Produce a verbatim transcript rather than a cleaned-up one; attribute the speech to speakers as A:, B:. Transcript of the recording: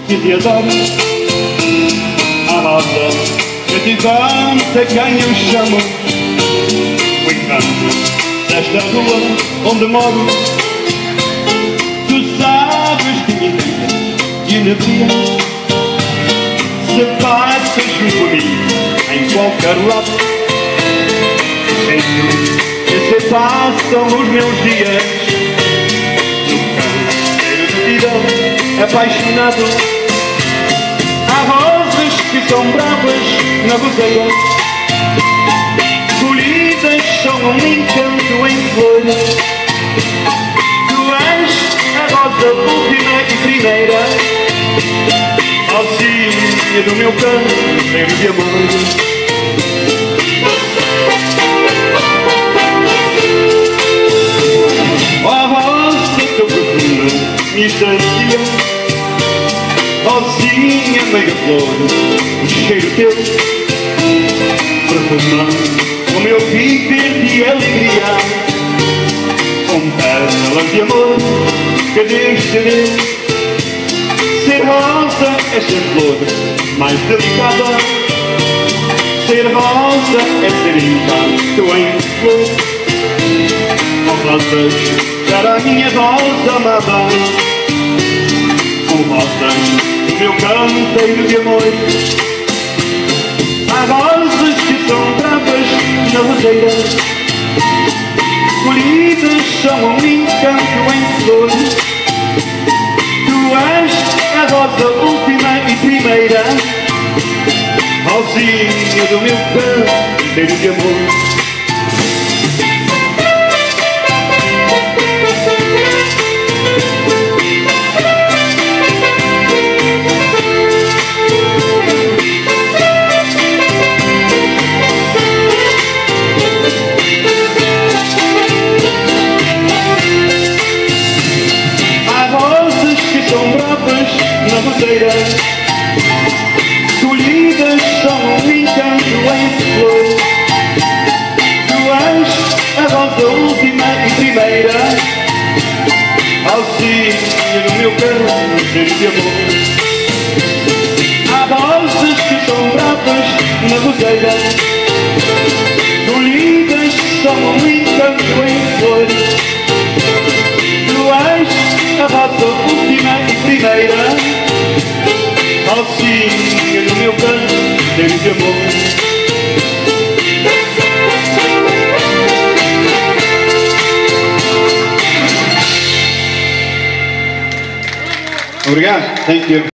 A: que te adoro. A rosa cativante quem eu chamo, o encanto desta rua onde moro. Tu sabes que me encantas e energias, se passas junto a mim em qualquer lado. Sei que se passam os meus dias no canteiro de vida apaixonado. Há rosas que são bravas na roseira, colhidas são um encanto em flor. Tu és a rosa última e primeira, Rosinha do meu canteiro de amor. Me distancia, Rosinha, meia flor, o cheiro teu, perfumando o meu viver de alegria, com pétalas de amor que Deus te deu. Ser rosa é ser flor mais delicada, ser rosa é ser encanto em flor. Com rosas para a minha rosa amada, com rosas do meu canteiro de amor. Há rosas que são bravas na roseira, colhidas são um encanto em flor. Tu és a rosa última e primeira, Rosinha do meu canteiro de amor. Colhidas são um encanto em flor. Tu és a rosa última e primeira, Rosinha do meu canteiro de amor. Há rosas que são bravas na roseira, colhidas são um encanto em flor. Tu és a rosa última e primeira, Rosinha do meu canteiro de amor. Obrigado, thank you.